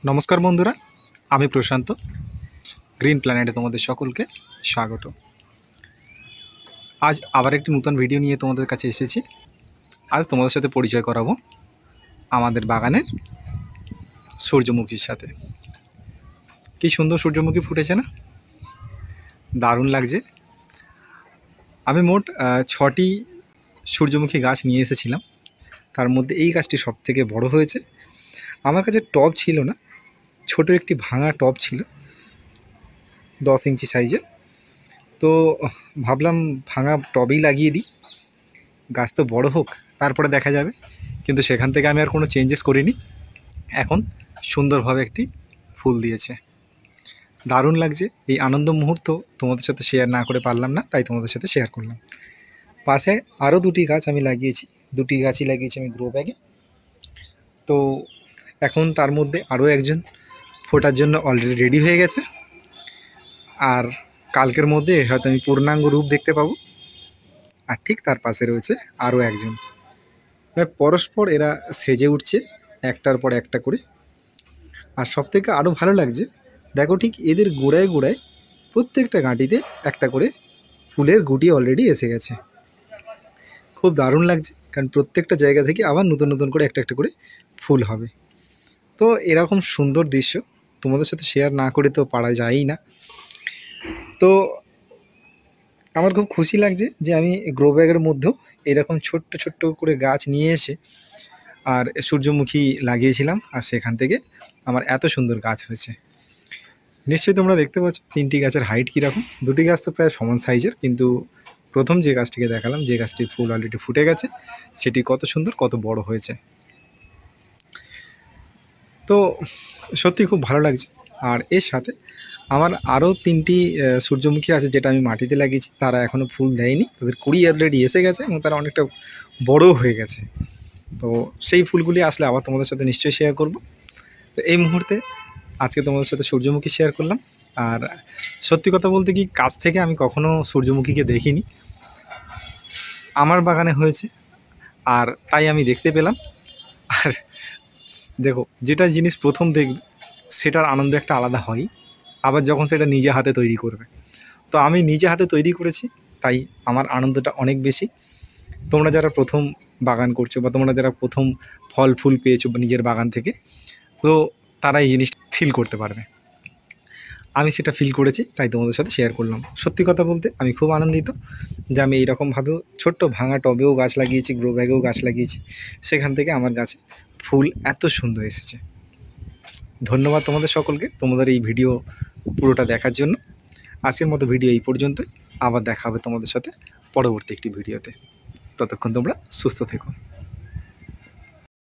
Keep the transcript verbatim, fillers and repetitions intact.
नमस्कार बंधुरा आमी प्रशांत ग्रीन प्लैनेटे तुम्हारे सकल के स्वागत। आज आबार एक नूतन भिडियो निये तुम्हारे काछे एसेछि। आज तुम्हारे साथे परिचय कराबो आमादेर बागानेर सूर्यमुखीर साथे। कि सुंदर सूर्यमुखी फुटेছে ना, दारुण लागছে। आमी मोट छटी सूर्यमुखी गाछ निये एसेছিলাম, तार मध्य এই গাছটি সবথেকে বড় হয়েছে। আমার কাছে টব ছিল না, ছোট একটি ভাঙা টব ছিল দশ ইঞ্চি সাইজের। তো ভাবলাম ভাঙা টবেই লাগিয়ে দিই, গাছ তো বড় হোক তারপরে দেখা যাবে। কিন্তু সেখান থেকে আমি আর কোনো চেঞ্জেস করিনি। এখন সুন্দরভাবে একটি ফুল দিয়েছে, দারুণ লাগছে। এই আনন্দ মুহূর্ত তোমাদের সাথে শেয়ার না করে পারলাম না, তাই তোমাদের সাথে শেয়ার করলাম। পাশে আরও দুটি গাছ আমি লাগিয়েছি, দুটি গাছই লাগিয়েছি আমি গ্রো ব্যাগে। তো এখন তার মধ্যে আরও একজন ফোটার জন্য অলরেডি রেডি হয়ে গেছে, আর কালকের মধ্যে হয়তো আমি পূর্ণাঙ্গ রূপ দেখতে পাবো। আর ঠিক তার পাশে রয়েছে আরও একজন, মানে পরস্পর এরা সেজে উঠছে একটার পর একটা করে। আর সবথেকে আরও ভালো লাগছে, দেখো ঠিক এদের গোড়ায় গোড়ায় প্রত্যেকটা গাঁটিতে একটা করে ফুলের গুটি অলরেডি এসে গেছে। খুব দারুণ লাগছে, কারণ প্রত্যেকটা জায়গা থেকে আবার নতুন নতুন করে একটা একটা করে ফুল হবে। তো এরকম সুন্দর দৃশ্য তোমাদের সাথে শেয়ার না করে তো পারা যায়ই না। তো আমার খুব খুশি লাগছে যে আমি গ্রো ব্যাগের মধ্যেও এরকম ছোট্ট ছোট্ট করে গাছ নিয়ে এসে আর সূর্যমুখী লাগিয়েছিলাম, আর সেখান থেকে আমার এত সুন্দর গাছ হয়েছে। নিশ্চয়ই তোমরা দেখতে পাচ্ছ তিনটি গাছের হাইট কীরকম। দুটি গাছ তো প্রায় সমান সাইজের, কিন্তু প্রথম যে গাছটিকে দেখালাম, যে গাছটির ফুল অলরেডি ফুটে গেছে, সেটি কত সুন্দর কত বড় হয়েছে। তো সত্যি খুব ভালো লাগছে। আর এর সাথে আমার আরও তিনটি সূর্যমুখী আছে যেটা আমি মাটিতে লাগিয়েছি, তারা এখনও ফুল দেয়নি, তাদের কুড়ি অলরেডি এসে গেছে এবং তারা অনেকটা বড়ও হয়ে গেছে। তো সেই ফুলগুলি আসলে আবার তোমাদের সাথে নিশ্চয়ই শেয়ার করব। তো এই মুহূর্তে আজকে তোমাদের সাথে সূর্যমুখী শেয়ার করলাম। আর সত্যি কথা বলতে কি, কাছ থেকে আমি কখনও সূর্যমুখীকে দেখিনি, আমার বাগানে হয়েছে আর তাই আমি দেখতে পেলাম। আর দেখো, যেটা জিনিস প্রথম দেখবে সেটার আনন্দ একটা আলাদা হয়, আবার যখন সেটা নিজে হাতে তৈরি করবে। তো আমি নিজে হাতে তৈরি করেছি, তাই আমার আনন্দটা অনেক বেশি। তোমরা যারা প্রথম বাগান করছো বা তোমরা যারা প্রথম ফল ফুল পেয়েছো নিজের বাগান থেকে, তো তারা এই জিনিসটা ফিল করতে পারবে। আমি সেটা ফিল করেছি, তাই তোমাদের সাথে শেয়ার করলাম। সত্যি কথা বলতে আমি খুব আনন্দিত যে আমি এইরকমভাবেও ছোট্ট ভাঙা টবেও গাছ লাগিয়েছি, গ্রো ব্যাগেও গাছ লাগিয়েছি, সেখান থেকে আমার গাছে ফুল এত সুন্দর এসেছে। ধন্যবাদ তোমাদের সকলকে তোমাদের এই ভিডিও পুরোটা দেখার জন্য। আজকের মতো ভিডিও এই পর্যন্তই, আবার দেখা হবে তোমাদের সাথে পরবর্তী একটি ভিডিওতে। ততক্ষণ তোমরা সুস্থ থেকো।